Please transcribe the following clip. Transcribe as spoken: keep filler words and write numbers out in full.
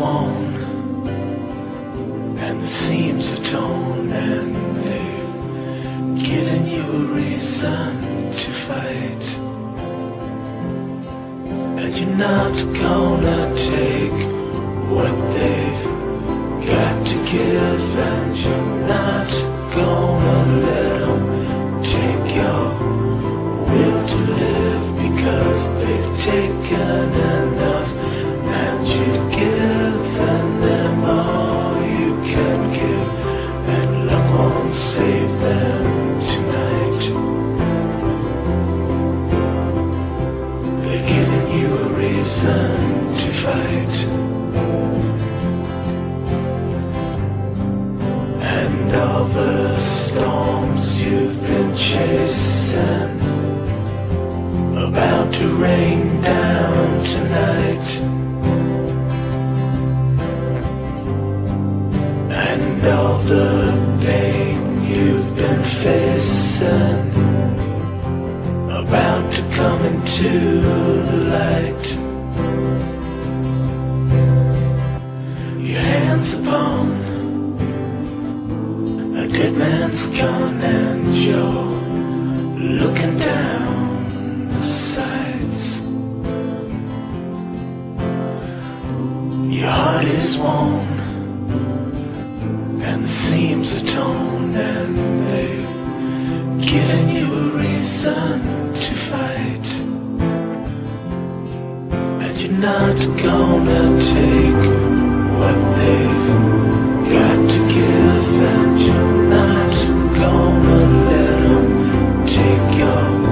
worn and the seams are torn, and they've given you a reason to fight. And you're not gonna take what they've got to give, and you're not gonna let them take your will to live, because they've taken enough, and you've given them all you can give, and luck won't save them tonight. They're giving you a reason to fight, and all the storms you've been chasing about to rain down tonight, and all the pain you've been facing about to come into the light. Your hands upon a dead man's gun, and you're looking down the sides. Your heart is worn and the seams are torn, and they've given you a reason to fight. And you're not gonna take what they've got to give, and you're not gonna let them take your